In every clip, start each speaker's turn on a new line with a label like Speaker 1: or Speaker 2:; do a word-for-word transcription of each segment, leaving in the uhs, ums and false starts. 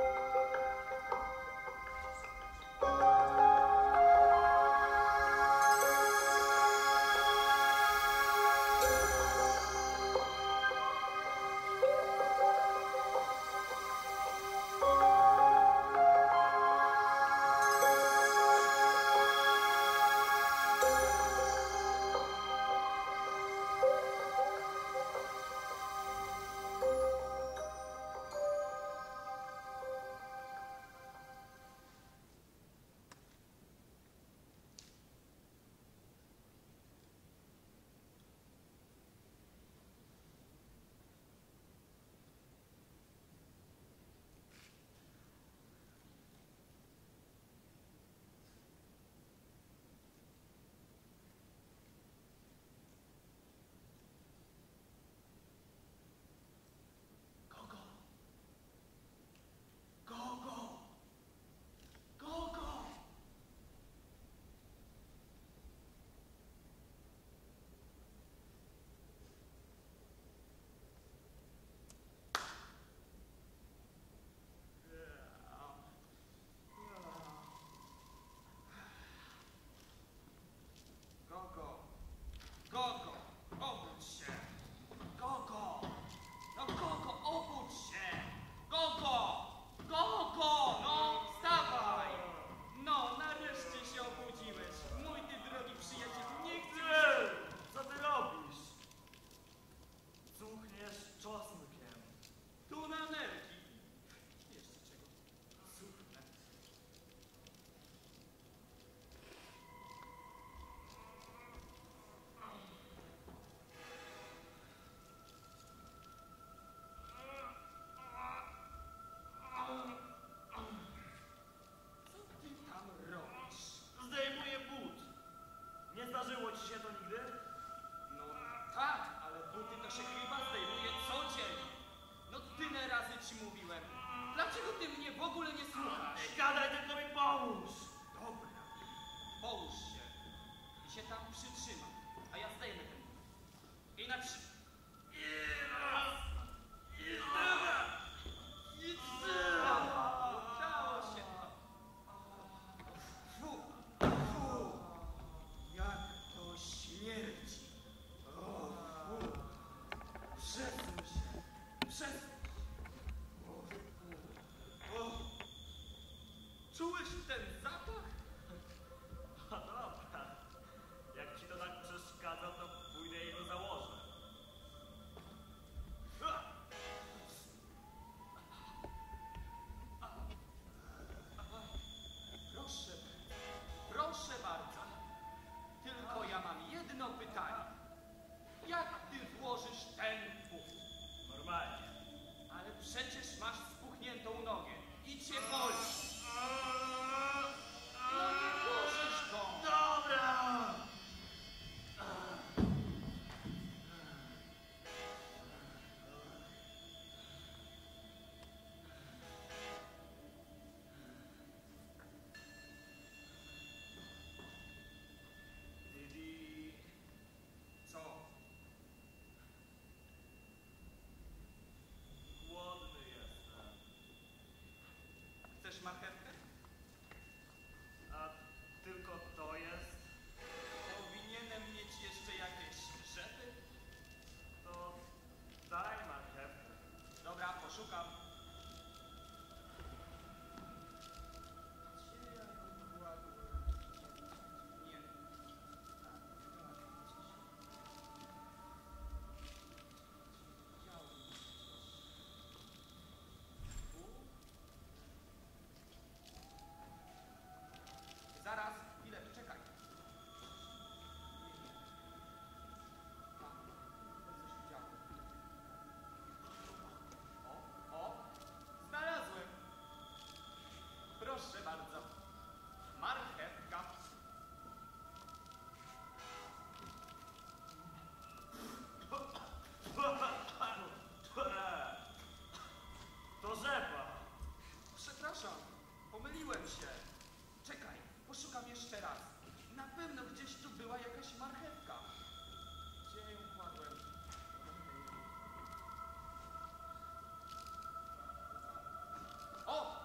Speaker 1: marchewkę?
Speaker 2: A tylko to jest?
Speaker 1: Powinienem mieć jeszcze jakieś rzeczy?
Speaker 2: To daj marchewkę.
Speaker 1: Dobra, poszukam. Nie. Zaraz, chwilę, czekaj. O, o, znalazłem. Proszę bardzo. Marchewka.
Speaker 2: To rzepa.
Speaker 1: Przepraszam, pomyliłem się. Czekaj, poszukam jeszcze raz. Na pewno gdzieś tu była jakaś marchewka. Gdzie ją kładłem? O!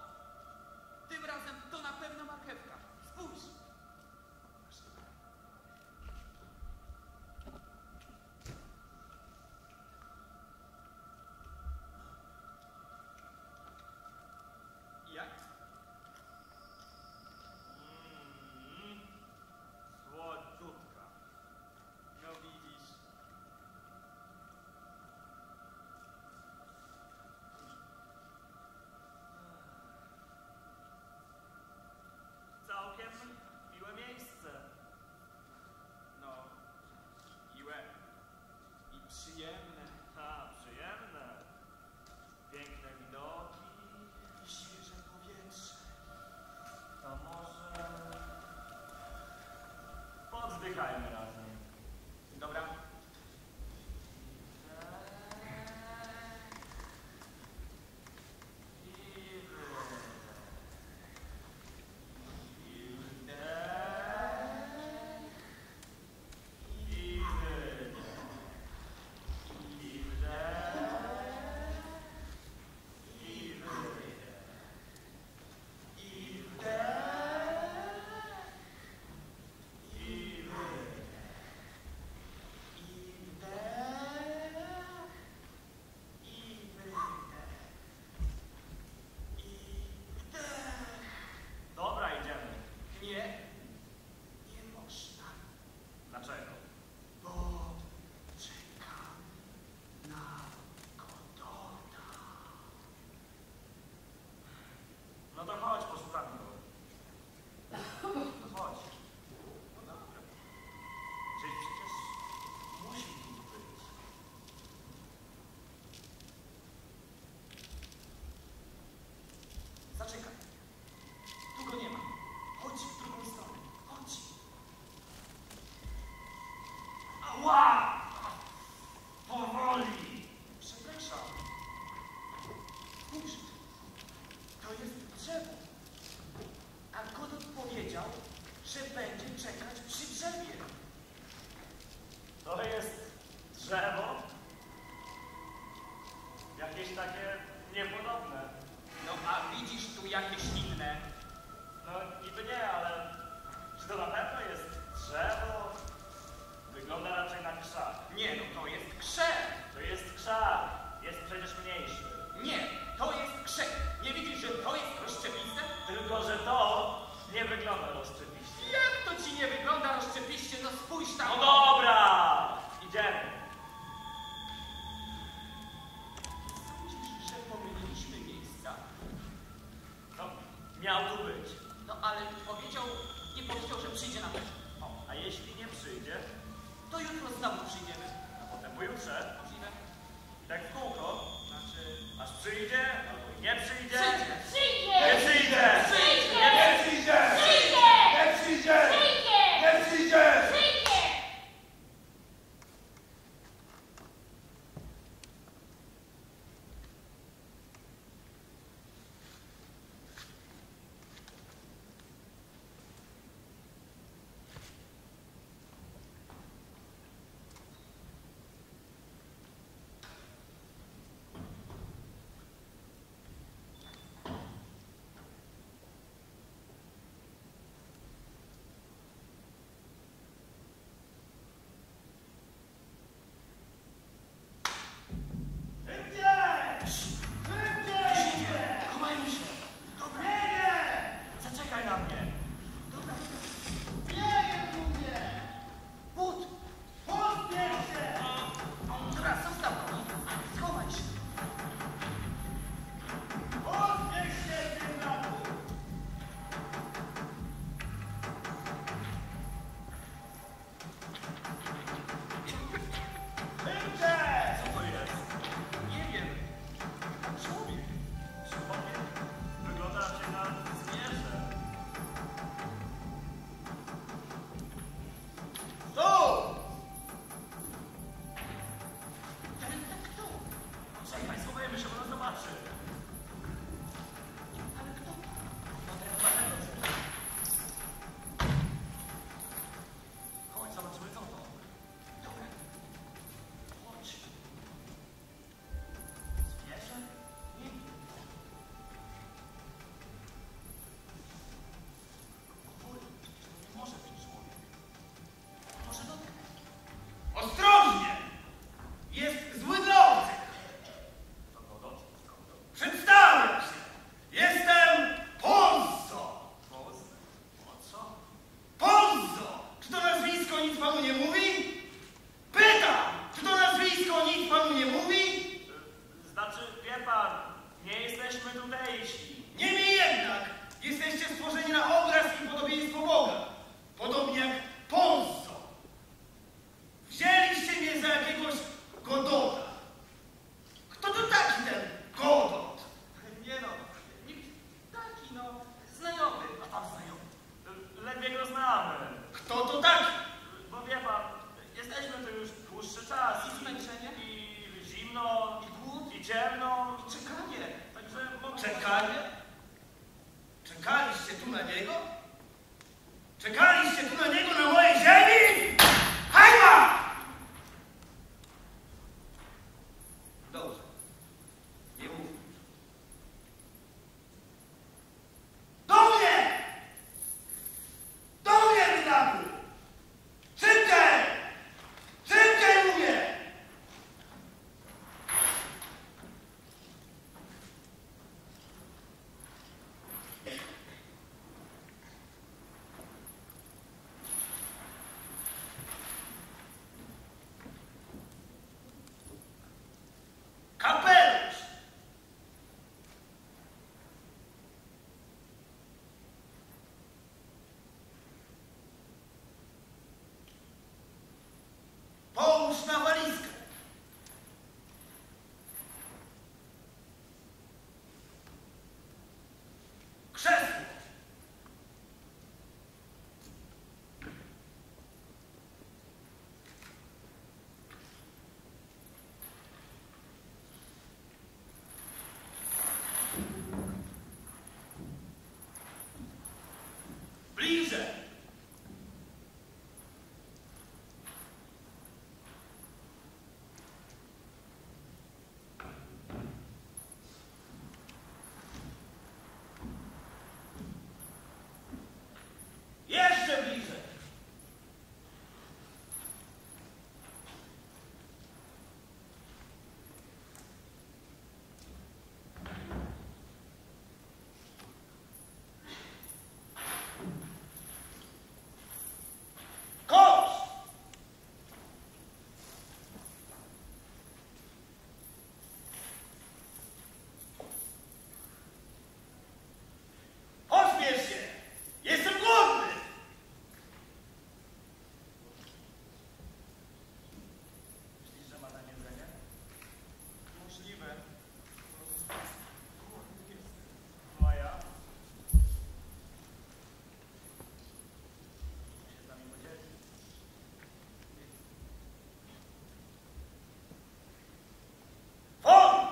Speaker 1: drzewo. A Godot powiedział, że będzie czekać przy drzewie.
Speaker 2: To jest drzewo? Jakieś takie niepodobne.
Speaker 1: No a widzisz tu jakieś inne?
Speaker 2: No niby nie, ale czy to na pewno jest drzewo? Wygląda raczej na krzak.
Speaker 1: Nie, no to jest krzew.
Speaker 2: To jest krzak. Jest przecież mniejszy.
Speaker 1: Nie, to jest krzew. Nie widzisz, że to jest rozszczepiste?
Speaker 2: Tylko, że to nie wygląda rozczepiście.
Speaker 1: Jak to ci nie wygląda rozszczepiście? No spójrz tam.
Speaker 2: No dobra! Idziemy.
Speaker 1: Sądzisz, że pomyliliśmy miejsca?
Speaker 2: No, miał tu być.
Speaker 1: No ale powiedział, nie powiedział, że przyjdzie na mecz.
Speaker 2: O, a jeśli nie przyjdzie,
Speaker 1: To jutro znowu przyjdziemy.
Speaker 2: a potem pojutrze,
Speaker 1: Możliwe?
Speaker 2: i tak w kółko,
Speaker 1: Znaczy...
Speaker 2: aż przyjdzie, albo nie przyjdzie.
Speaker 1: Przyjdzie!
Speaker 3: Przyjdzie!
Speaker 2: Nie przyjdzie!
Speaker 3: Przyjdzie!
Speaker 2: Nie przyjdzie!
Speaker 3: Przyjdzie!
Speaker 2: Nie przyjdzie!
Speaker 3: Przyjdzie!
Speaker 2: Nie przyjdzie!
Speaker 3: Przyjdzie!
Speaker 1: Chowajmy się! Dobra,
Speaker 2: Zaczekaj na mnie!
Speaker 1: dobra.
Speaker 2: Nie mówię!
Speaker 1: But!
Speaker 2: Pospiesz się!
Speaker 1: Dobra, zostaw go! Schowaj się!
Speaker 2: Pospiesz się, synaku! Szybciej! Co to jest?
Speaker 1: Nie wiem. Człowiek.
Speaker 2: Człowiek wygląda raczej na zwierzę. Co?
Speaker 1: Ale to kto?
Speaker 2: Czekaj, schowajmy się, bo nas zobaczy.
Speaker 1: Ale kto?
Speaker 2: Chodź, zobaczymy co to.
Speaker 1: Dobra.
Speaker 2: Chodź. Zwierzę?
Speaker 1: Nie wiem. Powoli. Przecież to nie może być człowiek. Może dotknę.
Speaker 4: Ostrożnie! Jest zły dla obcych!
Speaker 2: To Godot?
Speaker 4: Przedstawiam się! Jestem Ponzo!
Speaker 2: Boz? O co?
Speaker 4: Ponzo! Czy to nazwisko nic panu nie mówi? Pytam! Czy to nazwisko nic panu nie mówi?
Speaker 2: Znaczy, wie pan, nie jesteśmy tutejsi.
Speaker 4: Niemniej jednak jesteście stworzeni na obraz i podobieństwo Boga. Podobnie jak Ponzo. Wzięliście mnie za jakiegoś Godota. Kto to taki ten Godot?
Speaker 1: Nie no. Nikt taki, no. Znajomy. A tam znajomy.
Speaker 2: Lepiej go znamy.
Speaker 4: Kto to taki?
Speaker 2: Bo wie pan, jesteśmy tu już dłuższy czas.
Speaker 1: I zmęczenie?
Speaker 2: I zimno,
Speaker 1: I głód.
Speaker 2: i ciemno.
Speaker 1: I czekanie.
Speaker 2: Także mogę...
Speaker 4: Czekanie? Czekaliście tu na niego? Czekaliście tu na niego na mojej ziemi? Hajma! Dobrze. Nie mów już. Do mnie! Do mnie, wydaku! Szybciej! Szybciej mówię! bliżej. Jeszcze bliżej. Kosz! Pośpiesz się! Jestem głodny!
Speaker 2: Myślisz, że ma na jedzenie?
Speaker 1: Możliwe. Głodny jestem.
Speaker 2: No a ja? Się z nami podzieli.
Speaker 4: Won!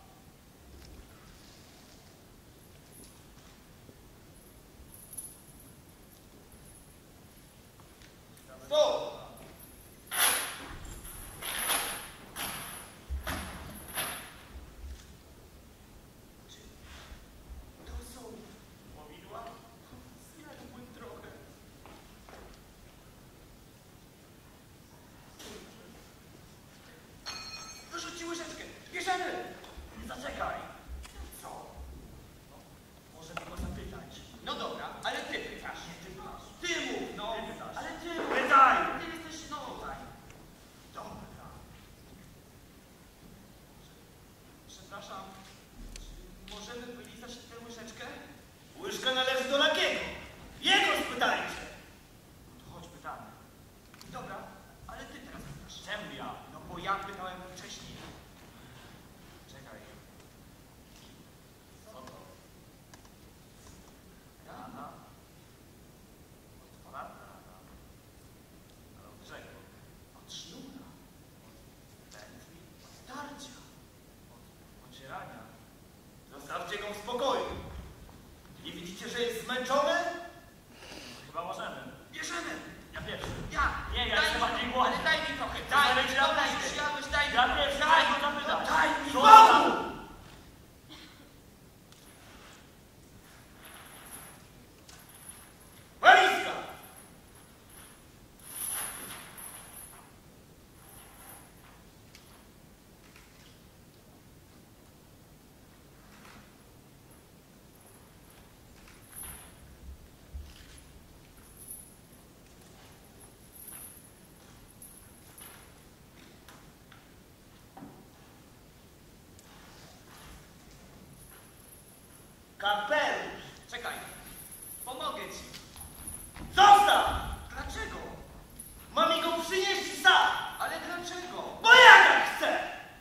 Speaker 4: Stop!
Speaker 1: To są
Speaker 2: Powidła?
Speaker 1: zjadłbym trochę. Wyrzuci łyżeczkę. Bierzemy!
Speaker 2: Zaczekaj!
Speaker 1: Co?
Speaker 2: Może tylko zapytać.
Speaker 1: No dobra, ale ty pytasz.
Speaker 2: Nie, ty masz.
Speaker 1: Ty mów, no.
Speaker 2: Ty pytasz.
Speaker 1: Ale ty mów.
Speaker 2: Pytaj!
Speaker 1: Ty jesteś, no tutaj. Dobra. Przepraszam, czy możemy wylizać tę łyżeczkę?
Speaker 4: Łyżka należy do Lakiego. Jego spytajcie.
Speaker 2: To chodź pytamy.
Speaker 1: Dobra, ale ty teraz pytasz.
Speaker 2: Czemu ja?
Speaker 1: No bo ja pytałem wcześniej.
Speaker 2: Czekaj. Co to?
Speaker 1: Rana.
Speaker 2: Od ponadna rana. Ale od czego?
Speaker 1: Od sznura.
Speaker 2: Pętli?
Speaker 1: Od tarcia.
Speaker 2: Od ocierania?
Speaker 4: Zostawcie go w spokoju. Nie widzicie, że jest zmęczony?
Speaker 2: Chyba możemy.
Speaker 1: Bierzemy!
Speaker 2: Ja pierwszy.
Speaker 1: Ja!
Speaker 2: Nie, ja
Speaker 1: daj
Speaker 2: jestem
Speaker 1: mi,
Speaker 2: bardziej głodny.
Speaker 1: ale daj mi trochę,
Speaker 2: Daj
Speaker 1: daj
Speaker 2: mi,
Speaker 1: mi,
Speaker 2: ja
Speaker 1: dobra,
Speaker 2: pójdę.
Speaker 1: już jadłeś, daj mi.
Speaker 2: Ja pierwszy,
Speaker 1: daj,
Speaker 2: daj go
Speaker 1: no
Speaker 2: zapytać.
Speaker 1: daj mi,
Speaker 2: Co
Speaker 4: Znowu! Walizka! Kapelusz!
Speaker 1: Czekaj, pomogę ci.
Speaker 4: Zostaw!
Speaker 1: Dlaczego?
Speaker 4: Mam mi go przynieść sam!
Speaker 1: Ale dlaczego?
Speaker 4: Bo ja tak chcę!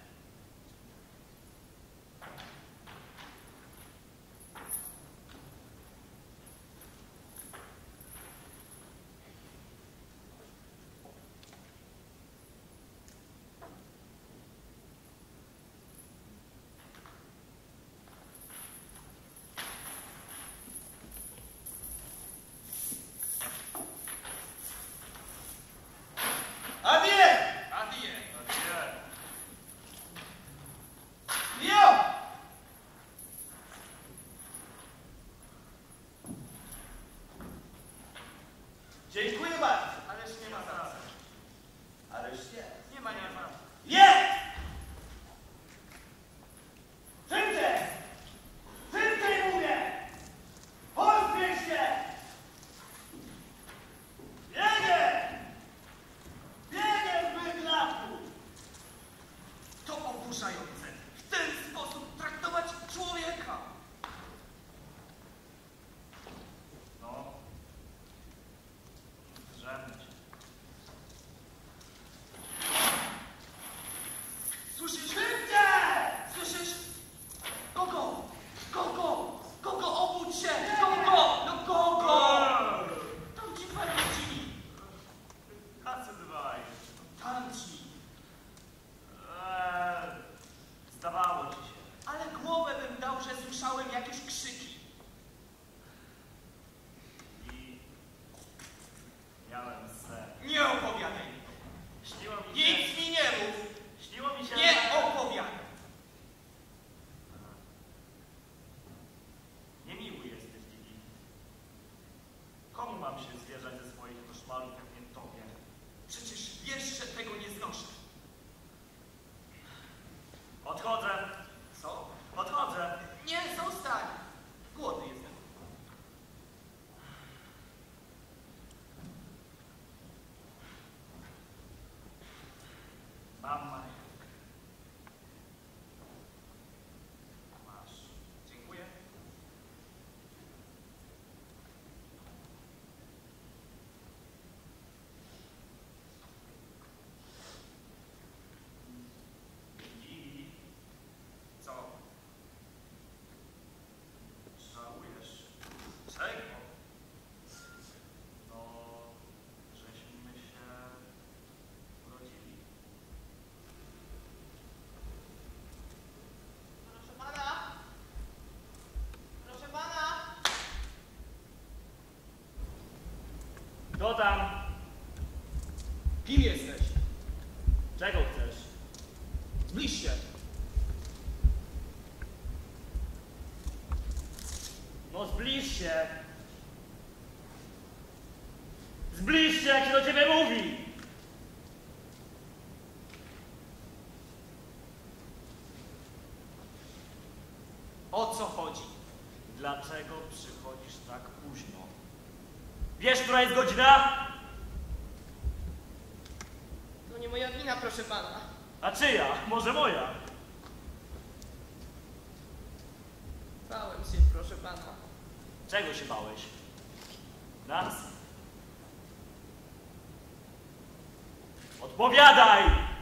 Speaker 4: Adieu!
Speaker 1: Adie!
Speaker 2: Gdzie?
Speaker 4: Jo! Dziękuję bardzo.
Speaker 1: Ależ nie ma za co.
Speaker 4: Ależ nie.
Speaker 1: Nie ma, nie ma.
Speaker 4: Jest! Szybciej! Szybciej mówię! Pośpiesz się! Biegiem! Biegiem w bydlaku!
Speaker 1: To oburzające. W ten sposób traktować człowieka.
Speaker 2: No. Zdrzemnąć. koszmaru pewnie tobie.
Speaker 1: Przecież wiesz, że tego nie znoszę.
Speaker 2: Odchodzę.
Speaker 1: Co?
Speaker 2: Odchodzę.
Speaker 1: Nie, zostań! Głodny jestem.
Speaker 2: Mam marchewkę.
Speaker 1: Masz. Dziękuję.
Speaker 2: I
Speaker 1: Co?
Speaker 2: żałujesz. Czego? No, żeśmy się urodzili.
Speaker 3: Proszę pana! Proszę pana!
Speaker 2: Kto tam?
Speaker 1: Kim jesteś?
Speaker 2: Czego chcesz?
Speaker 1: Zbliż się.
Speaker 2: No zbliż się. Zbliż się, jak się do ciebie mówi.
Speaker 1: O co chodzi?
Speaker 2: Dlaczego przychodzisz tak późno? Wiesz, która jest godzina?
Speaker 3: To nie moja wina, proszę pana.
Speaker 2: A czyja? Może moja?
Speaker 3: Bałem się, proszę pana.
Speaker 2: Czego się bałeś? Nas? Odpowiadaj!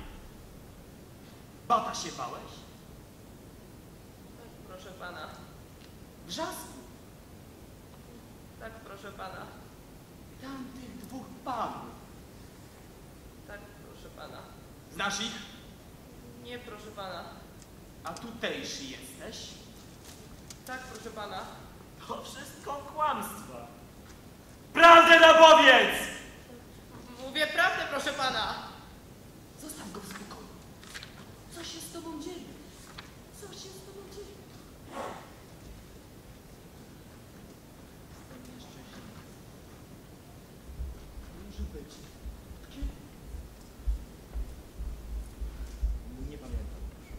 Speaker 1: Bata się bałeś?
Speaker 3: Tak, proszę pana.
Speaker 1: Wrzasku.
Speaker 3: Tak, proszę pana.
Speaker 1: Tamtych dwóch panów.
Speaker 3: Tak, proszę pana.
Speaker 1: Znasz ich?
Speaker 3: Nie, proszę pana.
Speaker 1: A tutejszy jesteś?
Speaker 3: Tak, proszę pana.
Speaker 2: To wszystko kłamstwa. Prawdę nam powiedz!
Speaker 3: Mówię prawdę, proszę pana.
Speaker 1: Zostaw go w spokoju. Co się z tobą dzieje? Co się z tobą dzieje? Jestem nieszczęśliwy. Może być. Kiedy? Nie pamiętam już.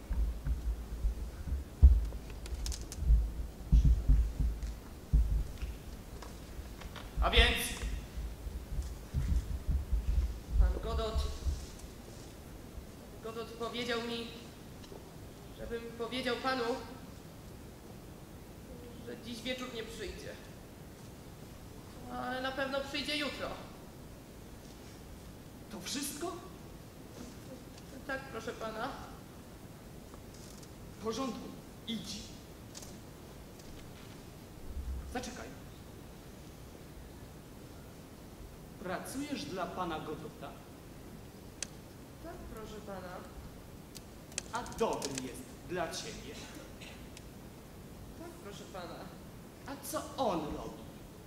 Speaker 1: A więc?
Speaker 3: Pan Godot... Godot powiedział mi, żebym powiedział panu, że dziś wieczór nie przyjdzie. Ale na pewno przyjdzie jutro.
Speaker 1: To wszystko?
Speaker 3: Tak, proszę pana.
Speaker 1: W porządku. Idź. Zaczekaj. Pracujesz dla pana Godota,
Speaker 3: Tak, proszę pana.
Speaker 1: a dobry jest dla ciebie.
Speaker 3: Tak, proszę pana.
Speaker 1: A co on robi?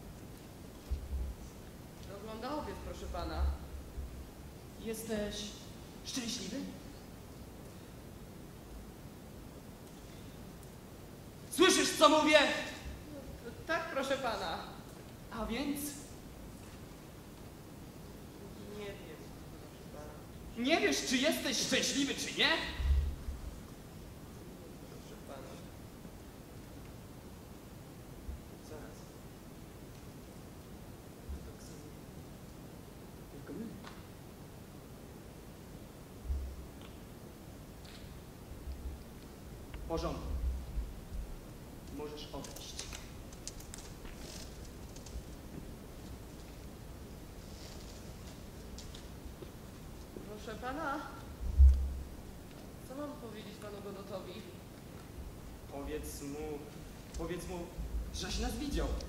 Speaker 3: Ogląda obiad, proszę pana.
Speaker 1: Jesteś szczęśliwy? Słyszysz, co mówię?
Speaker 3: Tak, proszę pana.
Speaker 1: A więc
Speaker 3: Nie wiem, proszę pana.
Speaker 1: nie wiesz, czy jesteś szczęśliwy, czy nie?
Speaker 3: Proszę pana.
Speaker 1: Zaraz. To tak samo. Tylko my. W porządku. Możesz odejść.
Speaker 3: Proszę pana. Co mam powiedzieć panu Godotowi?
Speaker 1: Powiedz mu, powiedz mu, żeś nas widział.